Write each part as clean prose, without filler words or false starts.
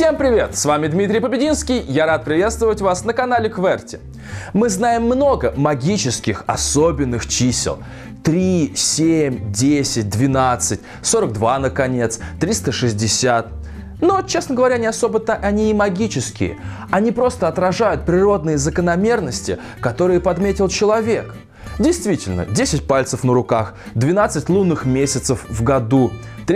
Всем привет! С вами Дмитрий Побединский. Я рад приветствовать вас на канале QWERTY. Мы знаем много магических особенных чисел. 3, 7, 10, 12, 42 наконец, 360. Но, честно говоря, не особо-то они и магические. Они просто отражают природные закономерности, которые подметил человек. Действительно, 10 пальцев на руках, 12 лунных месяцев в году,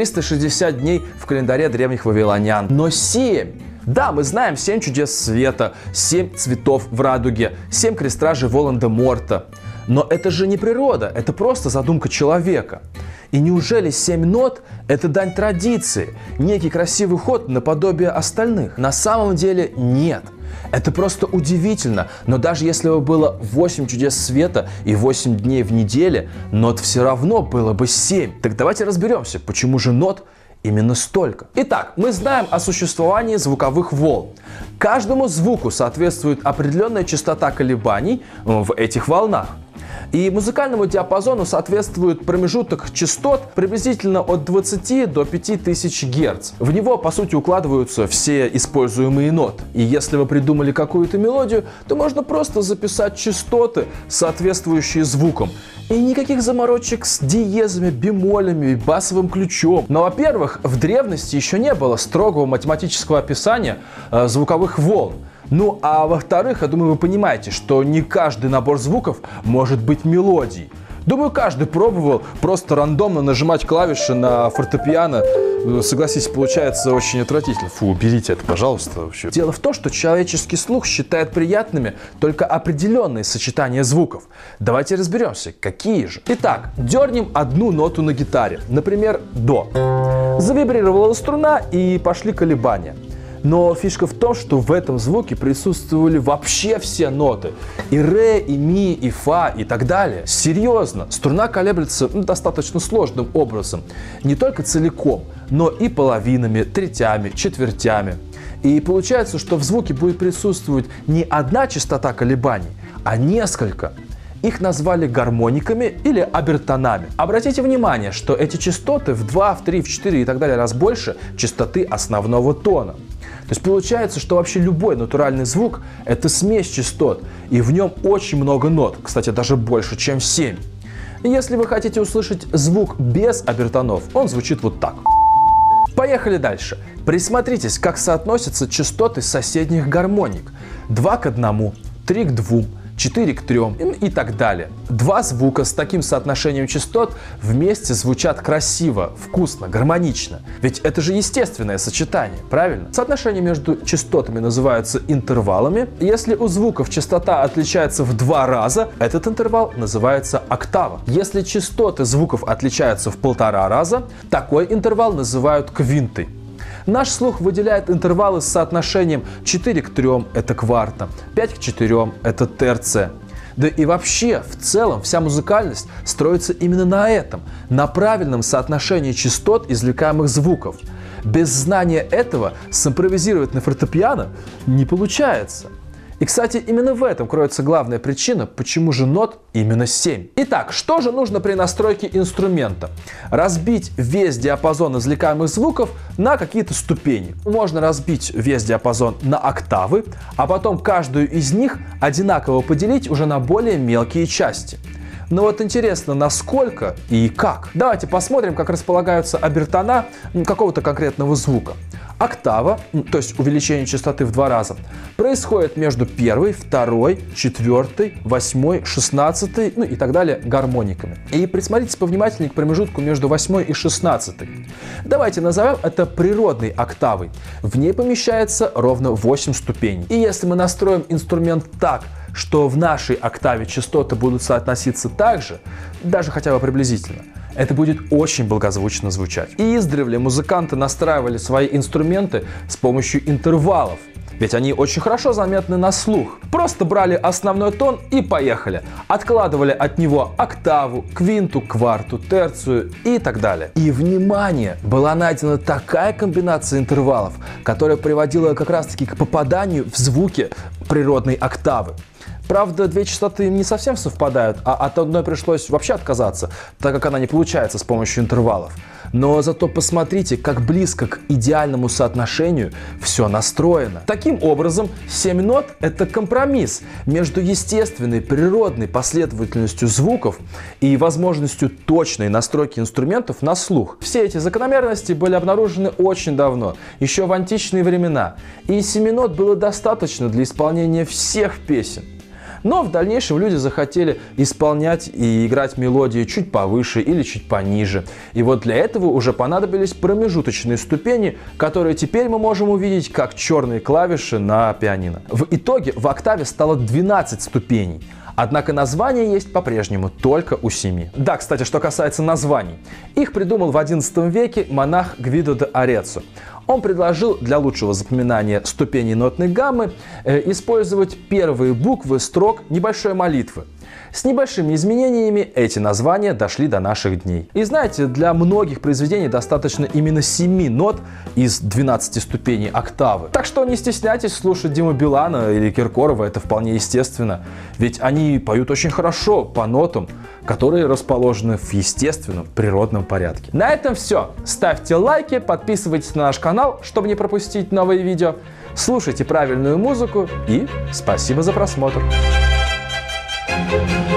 360 дней в календаре древних вавилонян. Но 7! Да, мы знаем 7 чудес света, 7 цветов в радуге, 7 крестражей Волан-де-Морта. Но это же не природа, это просто задумка человека. И неужели 7 нот – это дань традиции, некий красивый ход наподобие остальных? На самом деле нет. Это просто удивительно, но даже если бы было 8 чудес света и 8 дней в неделе, нот все равно было бы 7. Так давайте разберемся, почему же нот именно столько. Итак, мы знаем о существовании звуковых волн. Каждому звуку соответствует определенная частота колебаний в этих волнах. И музыкальному диапазону соответствует промежуток частот приблизительно от 20 до 5000 Гц. В него, по сути, укладываются все используемые ноты. И если вы придумали какую-то мелодию, то можно просто записать частоты, соответствующие звукам. И никаких заморочек с диезами, бемолями и басовым ключом. Но, во-первых, в древности еще не было строгого математического описания звуковых волн. Ну, а во-вторых, я думаю, вы понимаете, что не каждый набор звуков может быть мелодией. Думаю, каждый пробовал просто рандомно нажимать клавиши на фортепиано. Согласитесь, получается очень отвратительно. Фу, уберите это, пожалуйста. Вообще. Дело в том, что человеческий слух считает приятными только определенные сочетания звуков. Давайте разберемся, какие же. Итак, дернем одну ноту на гитаре, например, до. Завибрировала струна и пошли колебания. Но фишка в том, что в этом звуке присутствовали вообще все ноты. И ре, и ми, и фа, и так далее. Серьезно, струна колеблется достаточно сложным образом. Не только целиком, но и половинами, третями, четвертями. И получается, что в звуке будет присутствовать не одна частота колебаний, а несколько. Их назвали гармониками или обертонами. Обратите внимание, что эти частоты в 2, в 3, в 4 и так далее раз больше частоты основного тона. То есть получается, что вообще любой натуральный звук – это смесь частот, и в нем очень много нот, кстати, даже больше, чем 7. И если вы хотите услышать звук без обертонов, он звучит вот так. Поехали дальше. Присмотритесь, как соотносятся частоты соседних гармоник. 2 к 1, 3 к 2. 4 к 3 и так далее. Два звука с таким соотношением частот вместе звучат красиво, вкусно, гармонично. Ведь это же естественное сочетание, правильно? Соотношение между частотами называются интервалами. Если у звуков частота отличается в 2 раза, этот интервал называется октава. Если частоты звуков отличаются в 1,5 раза, такой интервал называют квинтой. Наш слух выделяет интервалы с соотношением 4 к 3 – это кварта, 5 к 4 – это терция. Да и вообще, в целом, вся музыкальность строится именно на этом, на правильном соотношении частот извлекаемых звуков. Без знания этого симпровизировать на фортепиано не получается. И, кстати, именно в этом кроется главная причина, почему же нот именно 7. Итак, что же нужно при настройке инструмента? Разбить весь диапазон извлекаемых звуков на какие-то ступени. Можно разбить весь диапазон на октавы, а потом каждую из них одинаково поделить уже на более мелкие части. Но вот интересно, насколько и как? Давайте посмотрим, как располагаются обертона какого-то конкретного звука. Октава, то есть увеличение частоты в 2 раза, происходит между 1, 2, 4, 8, 16, ну и так далее гармониками. И присмотритесь повнимательнее к промежутку между 8 и 16. Давайте назовем это природной октавой. В ней помещается ровно 8 ступеней. И если мы настроим инструмент так, что в нашей октаве частоты будут соотноситься так же, даже хотя бы приблизительно, это будет очень благозвучно звучать. И издревле музыканты настраивали свои инструменты с помощью интервалов, ведь они очень хорошо заметны на слух. Просто брали основной тон и поехали. Откладывали от него октаву, квинту, кварту, терцию и так далее. И, внимание, была найдена такая комбинация интервалов, которая приводила как раз-таки к попаданию в звуки природной октавы. Правда, две частоты не совсем совпадают, а от одной пришлось вообще отказаться, так как она не получается с помощью интервалов. Но зато посмотрите, как близко к идеальному соотношению все настроено. Таким образом, 7 нот — это компромисс между естественной, природной последовательностью звуков и возможностью точной настройки инструментов на слух. Все эти закономерности были обнаружены очень давно, еще в античные времена, и 7 нот было достаточно для исполнения всех песен. Но в дальнейшем люди захотели исполнять и играть мелодии чуть повыше или чуть пониже. И вот для этого уже понадобились промежуточные ступени, которые теперь мы можем увидеть как черные клавиши на пианино. В итоге в октаве стало 12 ступеней. Однако названия есть по-прежнему только у 7. Да, кстати, что касается названий. Их придумал в XI веке монах Гвидо де Ареццо. Он предложил для лучшего запоминания ступеней нотной гаммы использовать первые буквы строк небольшой молитвы. С небольшими изменениями эти названия дошли до наших дней. И знаете, для многих произведений достаточно именно 7 нот из 12 ступеней октавы. Так что не стесняйтесь слушать Диму Билана или Киркорова, это вполне естественно. Ведь они поют очень хорошо по нотам, которые расположены в естественном, природном порядке. На этом все. Ставьте лайки, подписывайтесь на наш канал, чтобы не пропустить новые видео. Слушайте правильную музыку и спасибо за просмотр.